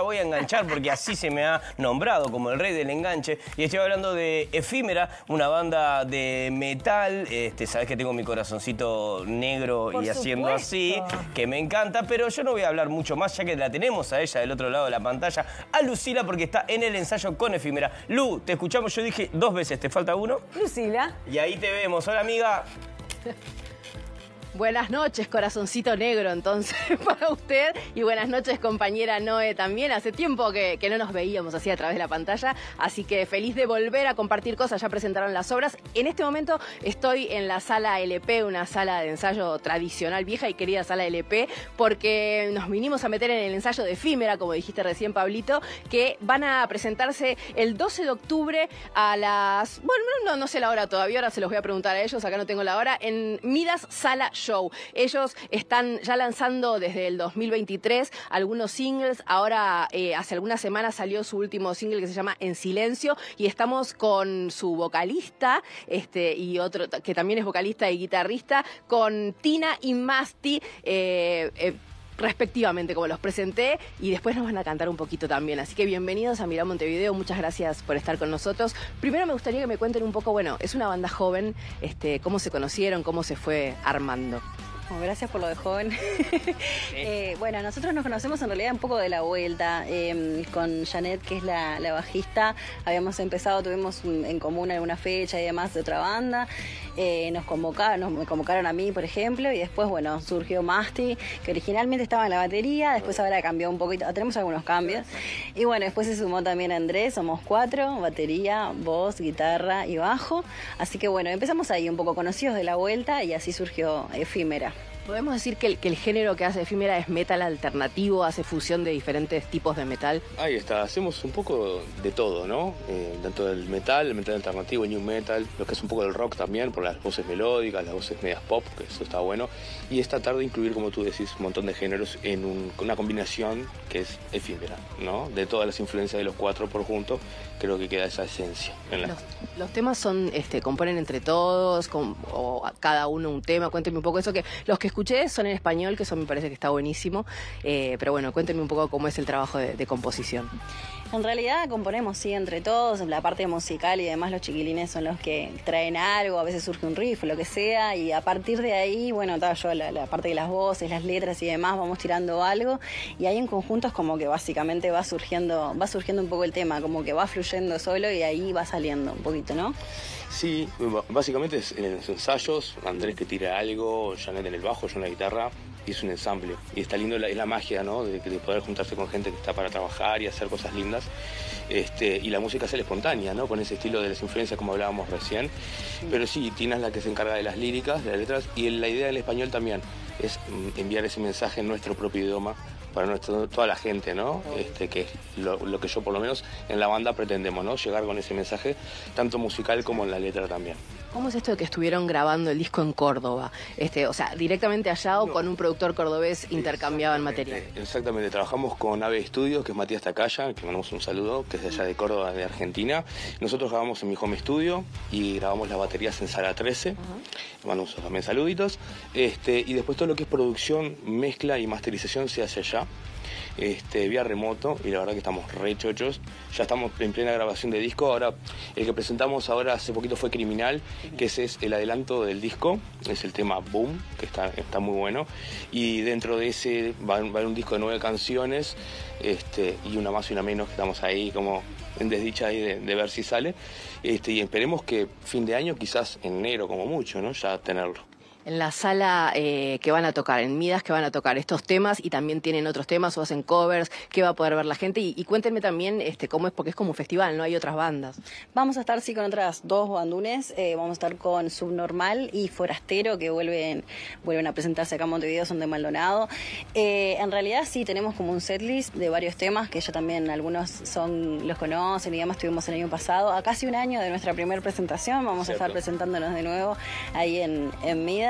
voy a enganchar porque así se me ha nombrado como el rey del enganche. Y estoy hablando de Efímera, una banda de metal. Sabés que tengo mi corazoncito negro y haciendo así, que me encanta. Pero yo no voy a hablar mucho más, ya que la tenemos a ella del otro lado de la pantalla, a Lucila, porque está en el ensayo con Efímera. Lu, te escuchamos, yo dije 2 veces, ¿te falta uno? Lucila. Y ahí te vemos. Hola, amiga. Buenas noches, corazoncito negro, entonces, para usted. Y buenas noches, compañera Noé, también. Hace tiempo que no nos veíamos así a través de la pantalla, así que feliz de volver a compartir cosas. Ya presentaron las obras. En este momento estoy en la sala LP, una sala de ensayo tradicional, vieja y querida sala LP, porque nos vinimos a meter en el ensayo de Efímera, como dijiste recién, Pablito, que van a presentarse el 12 de octubre a las... Bueno, no sé la hora todavía, ahora se los voy a preguntar a ellos, acá no tengo la hora, en Midas Sala Show. Ellos están ya lanzando desde el 2023 algunos singles. Ahora, hace algunas semanas salió su último single que se llama En Silencio, y estamos con su vocalista y otro que también es vocalista y guitarrista, con Tina y Masti, respectivamente, como los presenté, y después nos van a cantar un poquito también. Así que bienvenidos a Mirá Montevideo, muchas gracias por estar con nosotros. Primero me gustaría que me cuenten un poco, bueno, es una banda joven, cómo se conocieron, cómo se fue armando. Bueno, gracias por lo de joven. Bueno, nosotros nos conocemos en realidad un poco de la vuelta. Con Janet, que es la bajista, habíamos empezado, tuvimos en común alguna fecha y demás de otra banda. Me convocaron a mí, por ejemplo, y después, bueno, surgió Masti, que originalmente estaba en la batería, después ahora cambió un poquito, tenemos algunos cambios. Y bueno, después se sumó también Andrés, somos 4, batería, voz, guitarra y bajo. Así que bueno, empezamos ahí un poco conocidos de la vuelta y así surgió Efímera. ¿Podemos decir que el género que hace Efímera es metal alternativo, hace fusión de diferentes tipos de metal? Ahí está, hacemos un poco de todo, ¿no? Tanto del metal, el metal alternativo, el new metal, lo que es un poco del rock también, por las voces melódicas, las voces medias pop, que eso está bueno. Y es tratar de incluir, como tú decís, un montón de géneros en una combinación que es Efímera, ¿no? De todas las influencias de los 4 por junto, creo que queda esa esencia. Los temas son, componen entre todos, o cada uno un tema. Cuéntenme un poco eso, que los que escuché son en español, que eso me parece que está buenísimo. Pero bueno, cuéntenme un poco cómo es el trabajo de composición. En realidad componemos, sí, entre todos, la parte musical y demás los chiquilines son los que traen algo, a veces surge un riff o lo que sea, y a partir de ahí, bueno, yo la parte de las voces, las letras y demás, vamos tirando algo, y ahí en conjunto es como que básicamente va surgiendo un poco el tema, como que va fluyendo solo y ahí va saliendo un poquito, ¿no? Sí, básicamente es en los ensayos, Andrés que tira algo, Janet en el bajo, yo en la guitarra, y es un ensamble. Y está lindo, es la magia, ¿no? De poder juntarse con gente que está para trabajar y hacer cosas lindas. Y la música sale espontánea, ¿no? Con ese estilo de las influencias como hablábamos recién. Sí. Pero sí, Tina es la que se encarga de las líricas, de las letras, y la idea del español también es enviar ese mensaje en nuestro propio idioma para toda la gente, ¿no? Que es lo que yo por lo menos en la banda pretendemos, ¿no? Llegar con ese mensaje, tanto musical como en la letra también. ¿Cómo es esto de que estuvieron grabando el disco en Córdoba? O sea, directamente allá o con un productor cordobés intercambiaban material. Exactamente, trabajamos con Ave Studios, que es Matías Tacaya, que mandamos un saludo, que es de allá de Córdoba, de Argentina. Nosotros grabamos en mi home studio y grabamos las baterías en Sala 13. Mandamos también saluditos. Y después todo lo que es producción, mezcla y masterización se hace allá. Vía remoto, y la verdad que estamos re chochos. Ya estamos en plena grabación de disco. Ahora, el que presentamos ahora hace poquito fue Criminal, que ese es el adelanto del disco, es el tema Boom, que está muy bueno, y dentro de ese va a haber un disco de 9 canciones, y una más y una menos, que estamos ahí como en desdicha ahí de ver si sale, y esperemos que fin de año, quizás en enero como mucho, ¿no? Ya tenerlo. En la sala que van a tocar, en Midas, que van a tocar estos temas, y también tienen otros temas o hacen covers, que va a poder ver la gente. Y cuéntenme también cómo es, porque es como un festival, ¿no? Hay otras bandas. Vamos a estar, sí, con otras 2 bandunes. Vamos a estar con Subnormal y Forastero, que vuelven a presentarse acá en Montevideo, son de Maldonado. En realidad, sí, tenemos como un setlist de varios temas, que ya también algunos los conocen, y además estuvimos el año pasado, a casi un año de nuestra primera presentación. Vamos a estar presentándonos de nuevo ahí en Midas.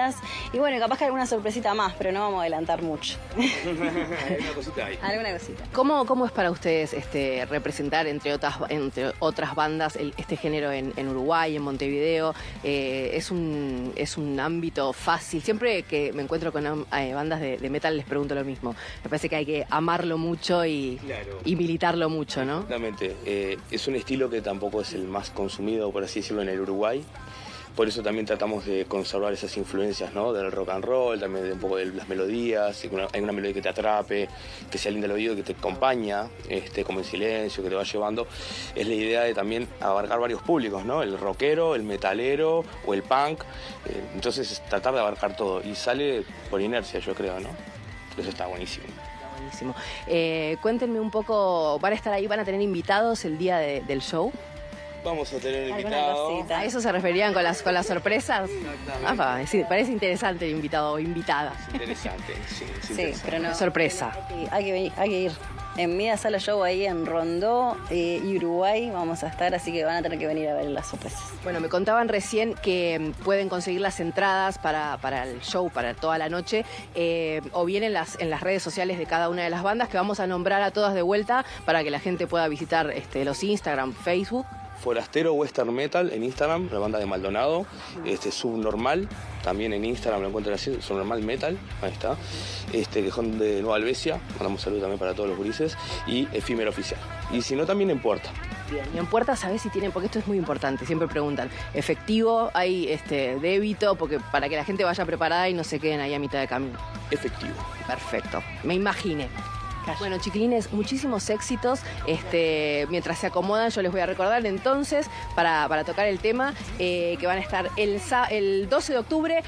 Midas. Y bueno, capaz que alguna sorpresita más, pero no vamos a adelantar mucho. Alguna cosita ahí. Alguna cosita. ¿Cómo es para ustedes representar, entre otras bandas, este género en Uruguay, en Montevideo? Es un ámbito fácil. Siempre que me encuentro con bandas de metal les pregunto lo mismo. Me parece que hay que amarlo mucho y militarlo mucho, ¿no? Exactamente. Es un estilo que tampoco es el más consumido, por así decirlo, en el Uruguay. Por eso también tratamos de conservar esas influencias, ¿no? Del rock and roll, también de un poco de las melodías, hay una melodía que te atrape, que sea linda al oído, que te acompaña, como en silencio, que te va llevando. Es la idea de también abarcar varios públicos, ¿no? El rockero, el metalero o el punk. Entonces es tratar de abarcar todo y sale por inercia, yo creo, ¿no? Eso está buenísimo. Buenísimo. Cuéntenme un poco, ¿van a estar ahí, van a tener invitados el día del show? Vamos a tener invitados. ¿A eso se referían con las sorpresas? Exactamente. Sí, parece interesante el invitado o invitada. Es interesante, sí, Sí, pero no. Sorpresa. Hay que ir. En Midas Sala Show ahí en Rondó y Uruguay vamos a estar, así que van a tener que venir a ver las sorpresas. Bueno, me contaban recién que pueden conseguir las entradas para el show, para toda la noche, o bien en las redes sociales de cada una de las bandas, que vamos a nombrar a todas de vuelta para que la gente pueda visitar los Instagram, Facebook. Forastero Western Metal en Instagram, la banda de Maldonado. Subnormal, también en Instagram lo encuentran así, Subnormal Metal, ahí está. Que son de Nueva Albesia, mandamos saludos también para todos los gurises. Y Efímera Oficial. Y si no, también en Puerta. Bien, y en Puerta, ¿sabés si tienen? Porque esto es muy importante, siempre preguntan. ¿Efectivo? ¿Hay débito? Porque para que la gente vaya preparada y no se queden ahí a mitad de camino. Efectivo. Perfecto, me imaginé. Bueno, chiquilines, muchísimos éxitos. Mientras se acomodan, yo les voy a recordar entonces, para tocar el tema, que van a estar el 12 de octubre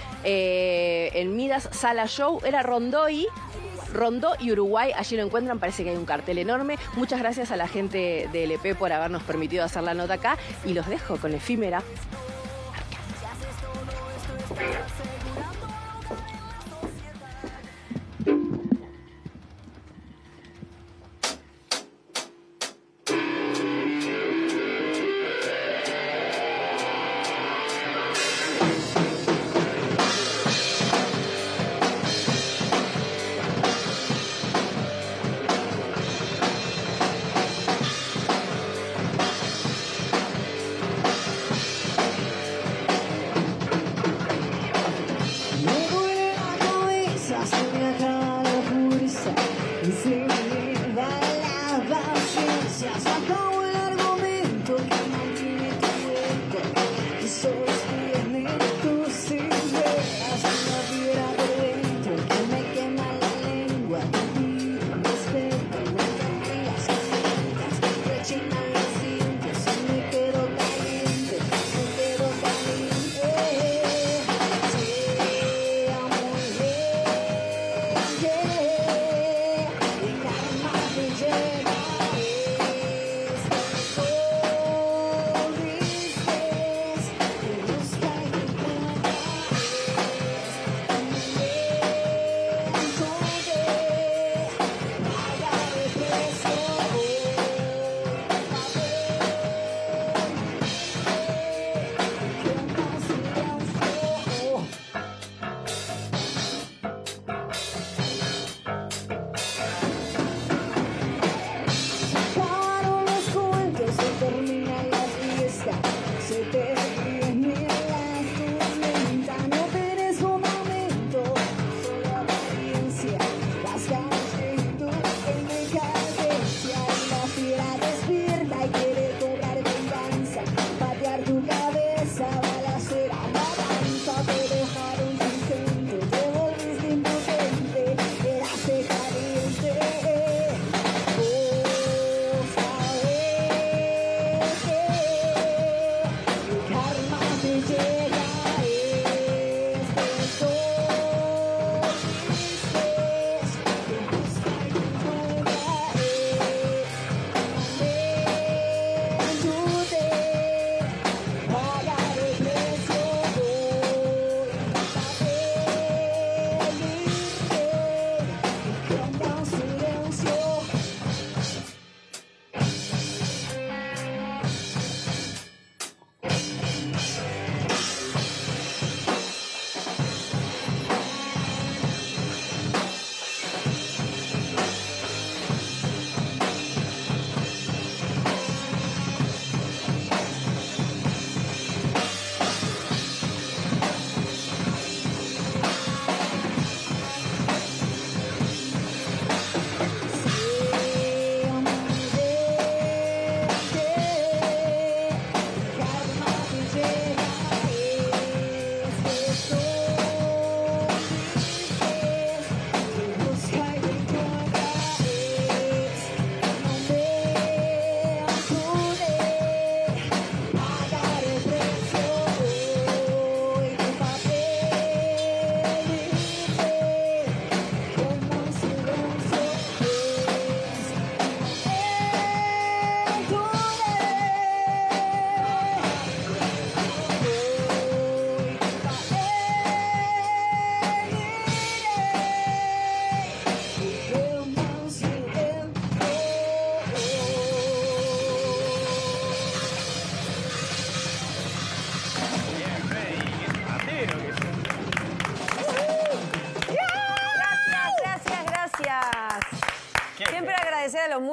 en Midas Sala Show. Era Rondó y Uruguay, allí lo encuentran, parece que hay un cartel enorme. Muchas gracias a la gente de LP por habernos permitido hacer la nota acá, y los dejo con Efímera.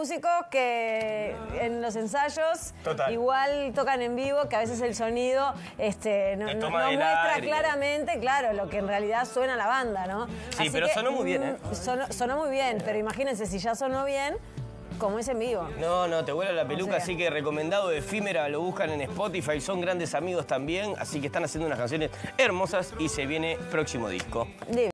músicos que en los ensayos igual tocan en vivo, que a veces el sonido no muestra claramente, claro, lo que en realidad suena la banda, ¿no? Sí, pero sonó muy bien, ¿eh? Sonó muy bien, pero imagínense si ya sonó bien, como es en vivo. No, te vuela la peluca, así que recomendado Efímera, lo buscan en Spotify, son grandes amigos también, así que están haciendo unas canciones hermosas y se viene próximo disco.